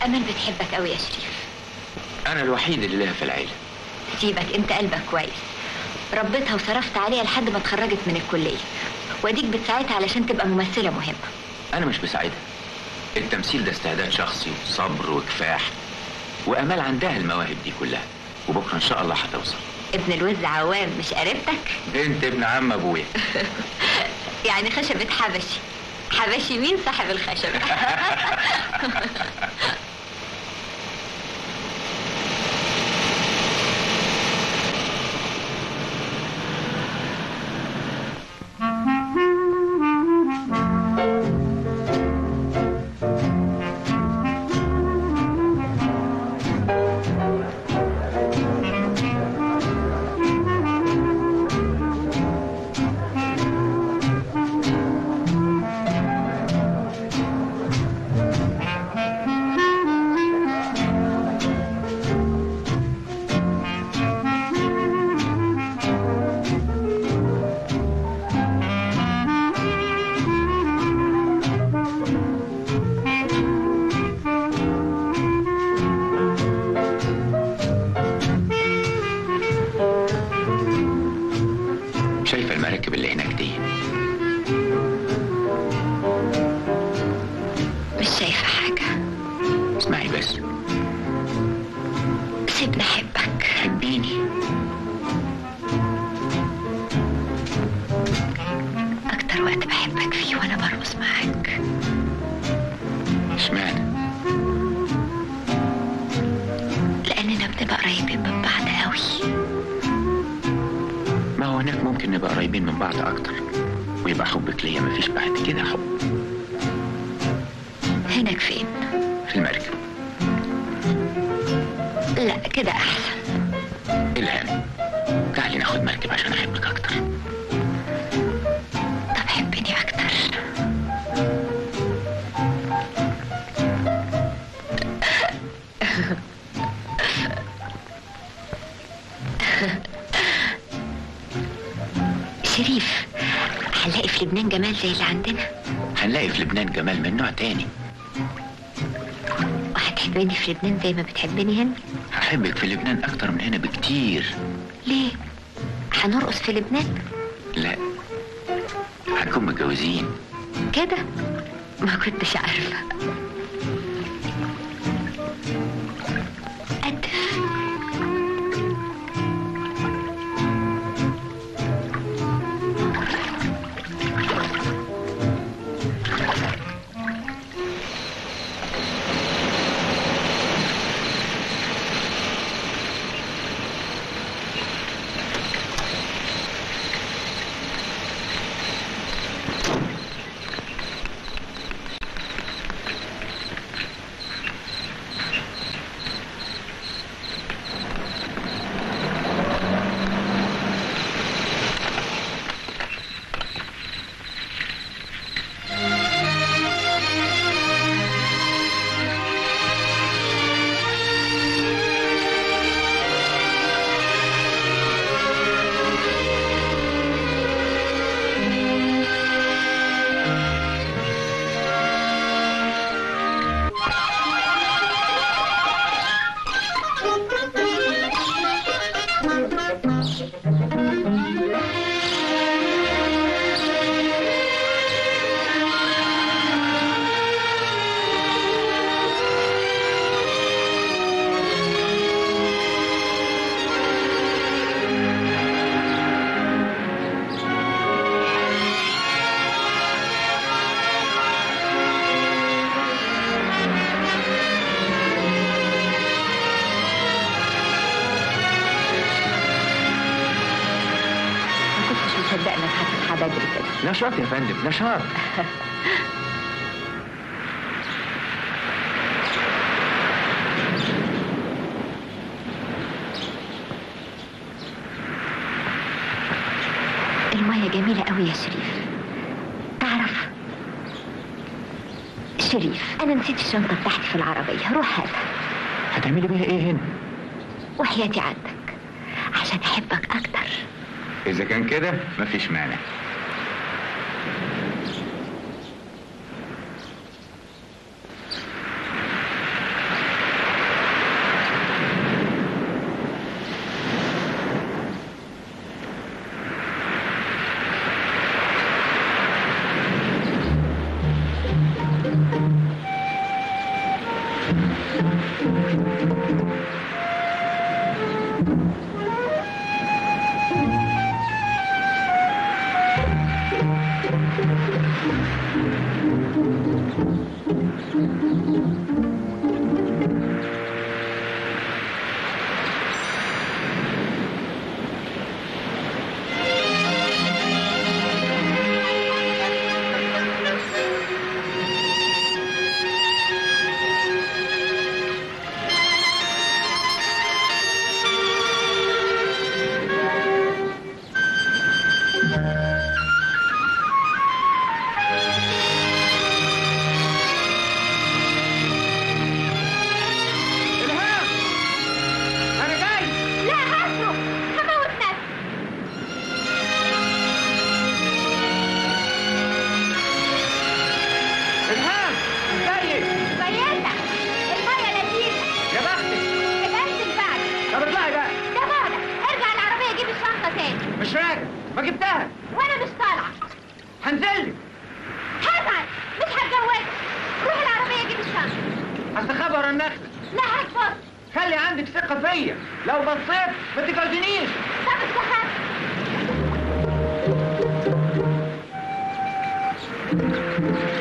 امال بتحبك قوي يا شريف. انا الوحيد اللي لها في العيله. سيبك، انت قلبك كويس، ربيتها وصرفت عليها لحد ما اتخرجت من الكليه، واديك بتساعدها علشان تبقى ممثله مهمه. انا مش بساعدها، التمثيل ده استعداد شخصي وصبر وكفاح، وامال عندها المواهب دي كلها، وبكره ان شاء الله هتوصل. ابن الوز عوام مش قريبتك؟ انت ابن عم ابويا. يعني خشبة حبشي. حبشي مين صاحب الخشبة؟ شايفه المراكب اللي هناك دي؟ مش شايفة حاجة. اسمعي بس. سيبني احبك. حبيني. اكتر وقت بحبك فيه وانا برقص معاك. اشمعنى؟ لاننا بنبقى قريبين من بعض قوي. ما هو هناك ممكن نبقى قريبين من بعض اكتر، ويبقى حبك ليا مفيش بعد كده حب. هناك فين؟ في المركب. لا كده احسن. الهام، تعالي ناخد مركب عشان احبك اكتر. طب حبني اكتر. شريف، هنلاقي في لبنان جمال زي اللي عندنا؟ هنلاقي في لبنان جمال من نوع تاني. وهتحبني في لبنان زي ما بتحبني هنا؟ هحبك في لبنان اكتر من هنا بكتير. ليه؟ هنرقص في لبنان؟ لا، هنكون متجوزين. كده؟ ما كنتش عارفة. أدف. صدقنا هتصحى بدري كده. نشاط يا فندم، نشاط. المية جميلة قوي يا شريف. تعرف شريف، أنا نسيت الشنطة بتاعتي في العربية، روح هاتها. هتعملي بيها إيه هنا؟ وحياتي عندك عشان أحبك أكتر. إذا كان كده مفيش مانع. مش راجع، ما جبتها وانا مش طالعه. هنزلك. هزعل، مش هتجوزك. روح العربيه جيب الشنطه. هستخبى ورا النخله. لا هتبص. خلي عندك ثقه فيا، لو بصيت ما تجردنيش. طب استخبى.